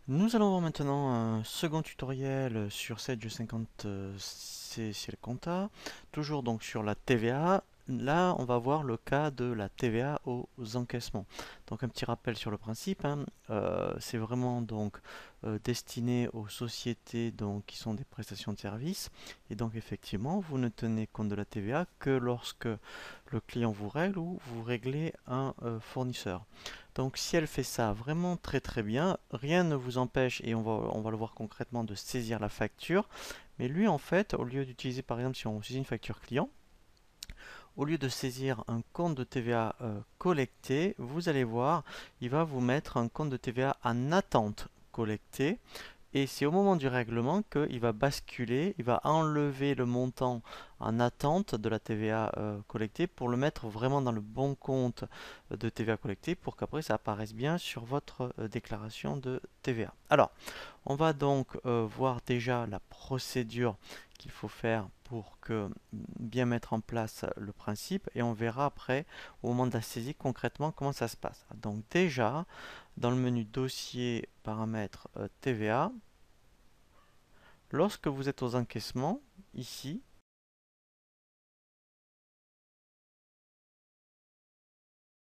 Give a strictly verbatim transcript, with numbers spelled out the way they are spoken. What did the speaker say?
Nous allons voir maintenant un second tutoriel sur Sage cinquante C Ciel Compta, toujours donc sur la T V A. Là, on va voir le cas de la T V A aux encaissements. Donc un petit rappel sur le principe, hein. Euh, c'est vraiment donc euh, destiné aux sociétés donc, qui sont des prestations de services. Et donc effectivement, vous ne tenez compte de la T V A que lorsque le client vous règle ou vous réglez un euh, fournisseur. Donc si elle fait ça vraiment très très bien, rien ne vous empêche, et on va, on va le voir concrètement, de saisir la facture. Mais lui en fait, au lieu d'utiliser par exemple si on saisit une facture client, au lieu de saisir un compte de T V A euh, collecté, vous allez voir, il va vous mettre un compte de T V A en attente collecté. Et c'est au moment du règlement qu'il va basculer, il va enlever le montant en attente de la T V A euh, collectée pour le mettre vraiment dans le bon compte de T V A collectée pour qu'après ça apparaisse bien sur votre euh, déclaration de T V A. Alors, on va donc euh, voir déjà la procédure qu'il faut faire pour que bien mettre en place le principe et on verra après au moment de la saisie concrètement comment ça se passe. Donc déjà, dans le menu dossier paramètres euh, T V A, lorsque vous êtes aux encaissements, ici,